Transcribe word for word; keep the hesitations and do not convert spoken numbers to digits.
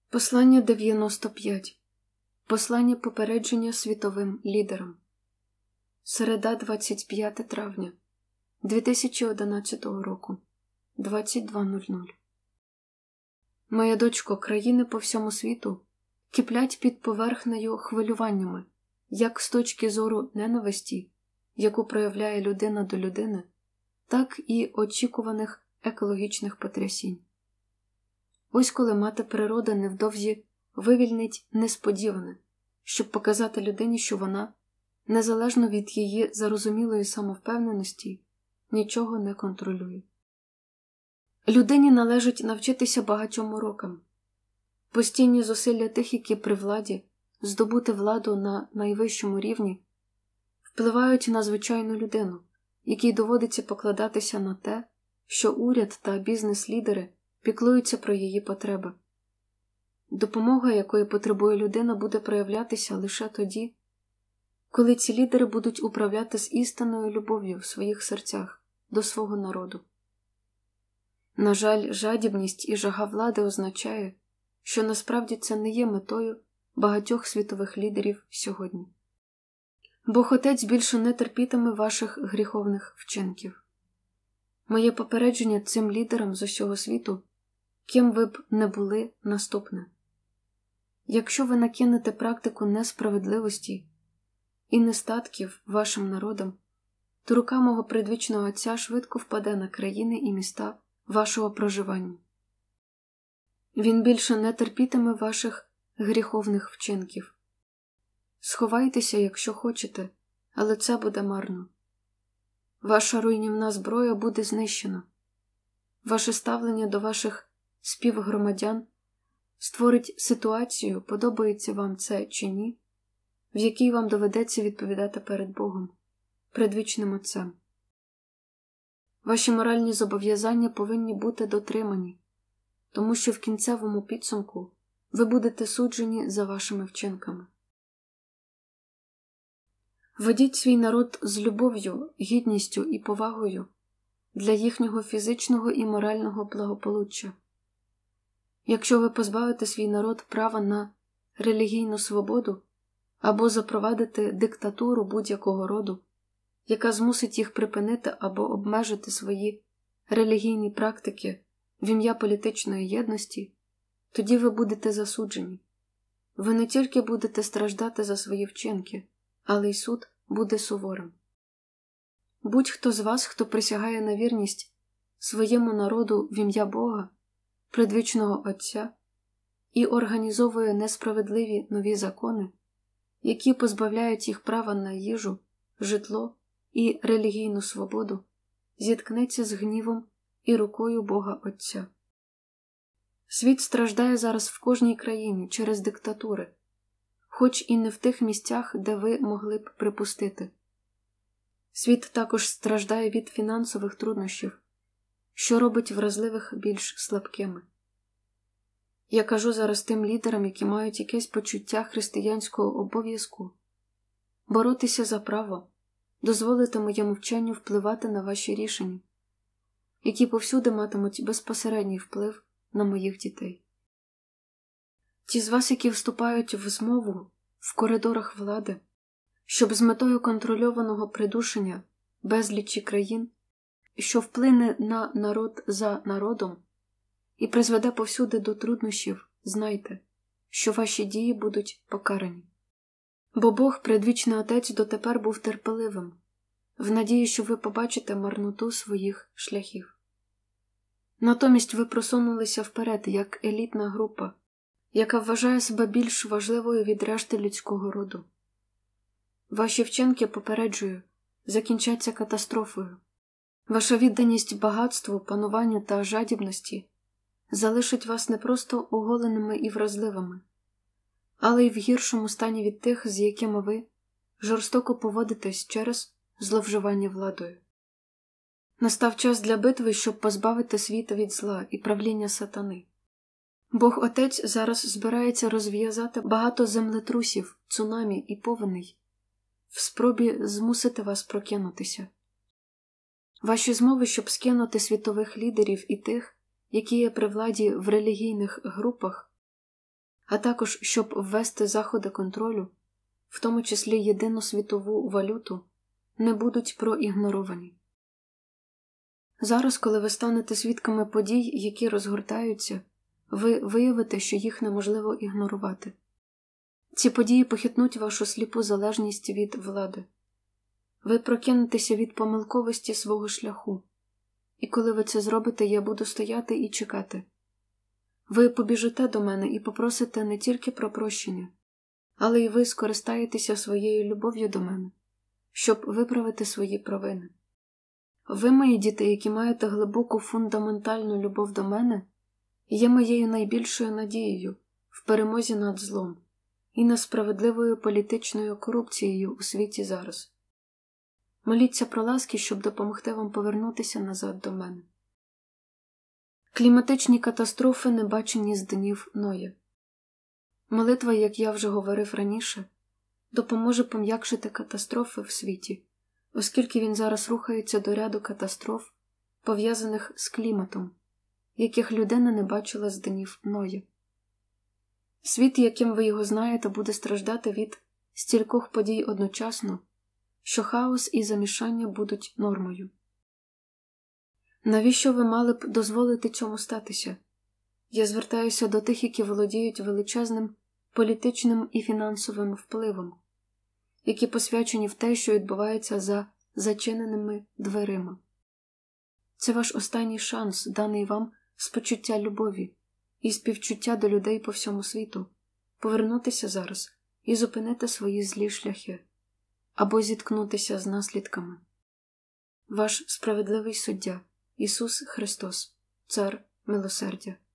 Послання дев'яносто п'ять. Послання попередження світовим лідерам. Середа, двадцять п'яте травня дві тисячі одинадцятого року, двадцять два нуль нуль. Моя дочко, країни по всьому світу киплять під поверхнею хвилюваннями, як з точки зору ненависті, яку проявляє людина до людини, так і очікуваних екологічних потрясінь. Ось коли мати природа невдовзі вивільнить несподіване, щоб показати людині, що вона, незалежно від її зарозумілої самовпевненості, нічого не контролює. Людині належить навчитися багатьом урокам. Постійні зусилля тих, які при владі, здобути владу на найвищому рівні, впливають на звичайну людину, якій доводиться покладатися на те, що уряд та бізнес-лідери піклуються про її потреби. Допомога, якої потребує людина, буде проявлятися лише тоді, коли ці лідери будуть управляти з істинною любов'ю в своїх серцях до свого народу. На жаль, жадібність і жага влади означає, що насправді це не є метою багатьох світових лідерів сьогодні. Бог Отець більше не терпітиме ваших гріховних вчинків. Моє попередження цим лідерам з усього світу, ким ви б не були, наступне. Якщо ви накинете практику несправедливості і нестатків вашим народам, то рука мого предвічного Отця швидко впаде на країни і міста вашого проживання. Він більше не терпітиме ваших гріховних вчинків. Сховайтеся, якщо хочете, але це буде марно. Ваша руйнівна зброя буде знищена. Ваше ставлення до ваших співгромадян створить ситуацію, подобається вам це чи ні, в якій вам доведеться відповідати перед Богом, предвічним Отцем. Ваші моральні зобов'язання повинні бути дотримані, тому що в кінцевому підсумку ви будете суджені за вашими вчинками. Ведіть свій народ з любов'ю, гідністю і повагою для їхнього фізичного і морального благополуччя. Якщо ви позбавите свій народ права на релігійну свободу або запровадите диктатуру будь-якого роду, яка змусить їх припинити або обмежити свої релігійні практики в ім'я політичної єдності, тоді ви будете засуджені. Ви не тільки будете страждати за свої вчинки, але й суд буде суворим. Будь-хто з вас, хто присягає на вірність своєму народу в ім'я Бога, предвічного Отця, і організовує несправедливі нові закони, які позбавляють їх права на їжу, житло і релігійну свободу, зіткнеться з гнівом і рукою Бога Отця. Світ страждає зараз в кожній країні через диктатури, хоч і не в тих місцях, де ви могли б припустити. Світ також страждає від фінансових труднощів, що робить вразливих більш слабкими. Я кажу зараз тим лідерам, які мають якесь почуття християнського обов'язку, боротися за право, дозволити моєму вченню впливати на ваші рішення, які повсюди матимуть безпосередній вплив на моїх дітей. Ті з вас, які вступають в змову в коридорах влади, щоб з метою контрольованого придушення безлічі країн, що вплине на народ за народом і призведе повсюди до труднощів, знайте, що ваші дії будуть покарані. Бо Бог, предвічний Отець, дотепер був терпеливим, в надії, що ви побачите марноту своїх шляхів. Натомість ви просунулися вперед, як елітна група, яка вважає себе більш важливою від решти людського роду. Ваші вчинки, попереджую, закінчаться катастрофою. Ваша відданість багатству, пануванню та жадібності залишить вас не просто оголеними і вразливими, але й в гіршому стані від тих, з якими ви жорстоко поводитесь через зловживання владою. Настав час для битви, щоб позбавити світ від зла і правління сатани. Бог Отець зараз збирається розв'язати багато землетрусів, цунамі і повеней в спробі змусити вас прокинутися. Ваші змови, щоб скинути світових лідерів і тих, які є при владі в релігійних групах, а також щоб ввести заходи контролю, в тому числі єдину світову валюту, не будуть проігноровані. Зараз, коли ви станете свідками подій, які розгортаються, ви виявите, що їх неможливо ігнорувати. Ці події похитнуть вашу сліпу залежність від влади. Ви прокинетеся від помилковості свого шляху. І коли ви це зробите, я буду стояти і чекати. Ви побіжите до мене і попросите не тільки про прощення, але й ви скористаєтеся своєю любов'ю до мене, щоб виправити свої провини. Ви, мої діти, які маєте глибоку фундаментальну любов до мене, є моєю найбільшою надією в перемозі над злом і над справедливою політичною корупцією у світі зараз. Моліться про ласки, щоб допомогти вам повернутися назад до мене. Кліматичні катастрофи не бачені з днів Ноя. Молитва, як я вже говорив раніше, допоможе пом'якшити катастрофи в світі, оскільки він зараз рухається до ряду катастроф, пов'язаних з кліматом, яких людина не бачила з днів Ноя. Світ, яким ви його знаєте, буде страждати від стількох подій одночасно, що хаос і замішання будуть нормою. Навіщо ви мали б дозволити цьому статися? Я звертаюся до тих, які володіють величезним політичним і фінансовим впливом, які посвячені в те, що відбувається за зачиненими дверима. Це ваш останній шанс, даний вам з почуття любові і співчуття до людей по всьому світу, повернутися зараз і зупинити свої злі шляхи, або зіткнутися з наслідками. Ваш справедливий суддя Ісус Христос, Цар милосердя.